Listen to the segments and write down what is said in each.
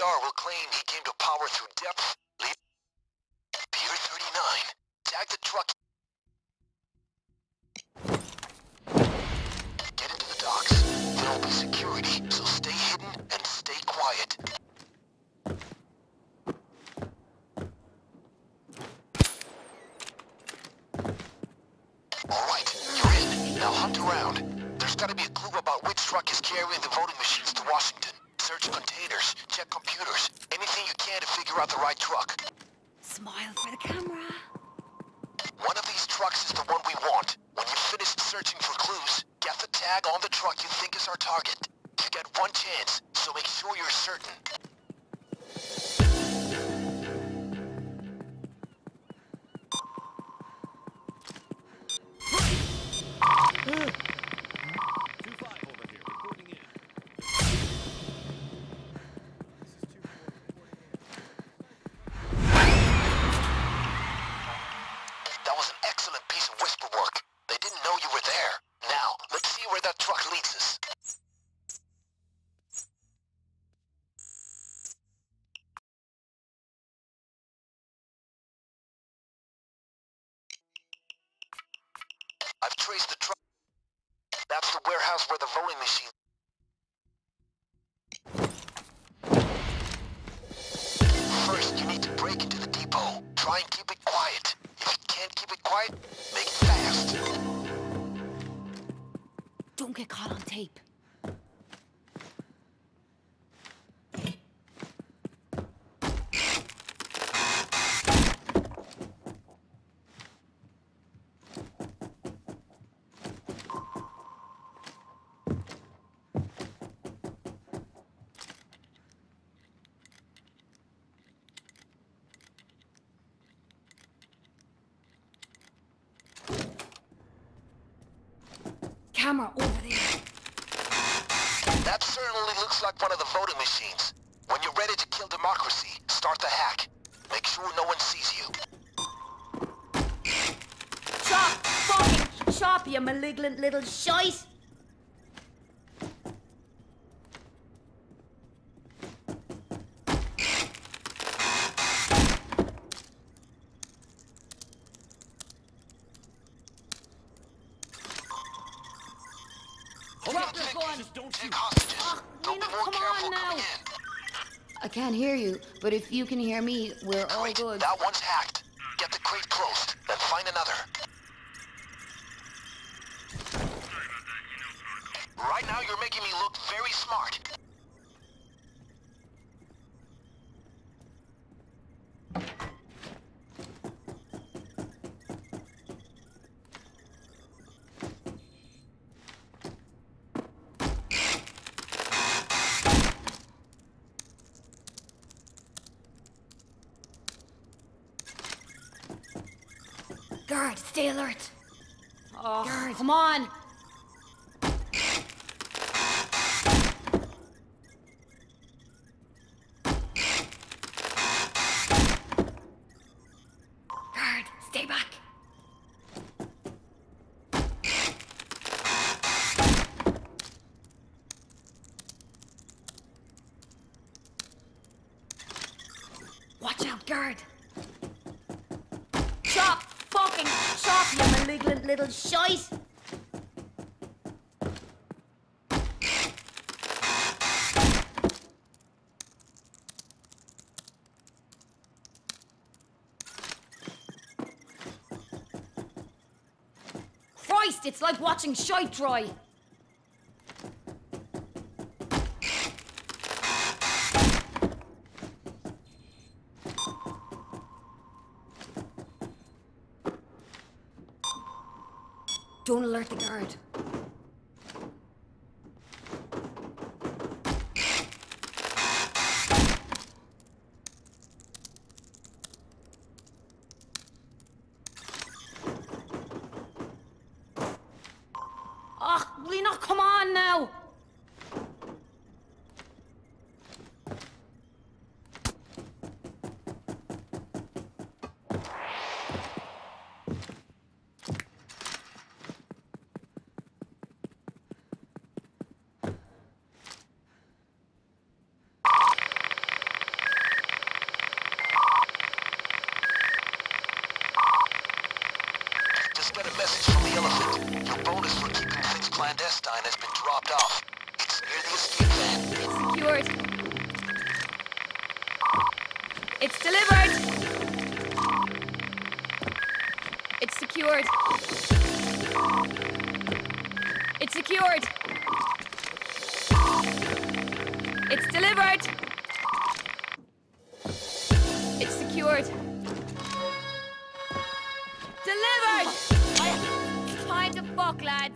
APR will claim he came to power through depth. Pier 39. Tag the truck. Get into the docks. There'll be security, so stay hidden and stay quiet. Alright, you're in. Now hunt around. There's gotta be a clue about which truck is carrying the voting machines to Washington. Search containers, check computers, anything you can to figure out the right truck. Smile for the camera. One of these trucks is the one we want. When you've finished searching for clues, get the tag on the truck you think is our target. You get one chance, so make sure you're certain. That was an excellent piece of whisper work. They didn't know you were there. Now, let's see where that truck leads us. I've traced the truck. That's the warehouse where the voting machine... First, you need to break into the depot. Try and keep it quiet. If you can't keep it quiet, make it fast. Don't get caught on tape. Camera over there. That certainly looks like one of the voting machines. When you're ready to kill democracy, start the hack. Make sure no one sees you. Chop! Fucking chop, you malignant little shite! Drop your gun! Take hostages. Don't be Lena, more come careful on now! coming in. I can't hear you, but if you can hear me, we're all Great, good. that one's hacked. Get the crate closed, then find another. Right now you're making me look very smart. Guard, stay alert. Oh, Guard, come on. Guard, stay back. Watch out, guard. Chop! Fucking chop, you malignant little shite! Christ, it's like watching shite dry. Don't alert the guard. Oh, will you not come on now? Just got a message from the elephant. Your bonus for keeping things clandestine has been dropped off. It's near the escape van. Secured. It's delivered. It's secured. It's secured. It's delivered. It's secured. Delivered! Time to fuck, lads.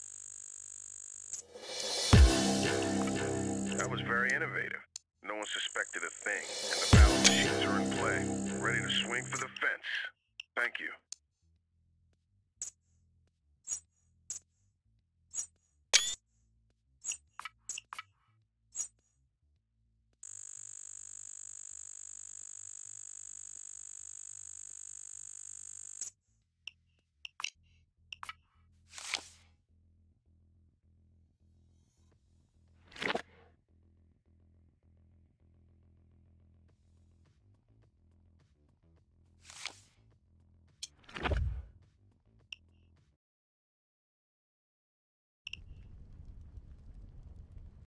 That was very innovative. No one suspected a thing, and the battle machines are in play, ready to swing for the fence. Thank you.